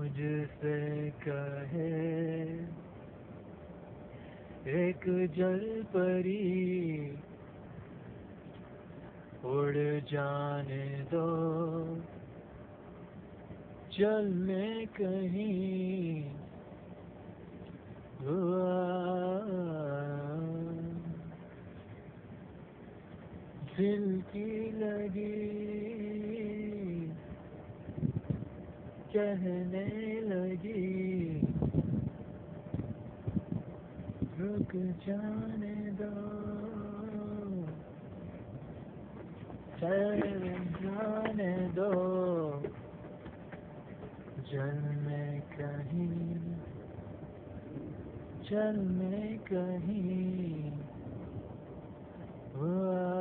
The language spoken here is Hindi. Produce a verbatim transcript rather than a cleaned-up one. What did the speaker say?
मुझसे कहे एक जल परी, उड़ जाने दो जल में कहीं, हुआ दिल की लगी कहने लगी रुक जाने दो, ठहर जाने दो जल में कहीं, जल में कहीं, हुआ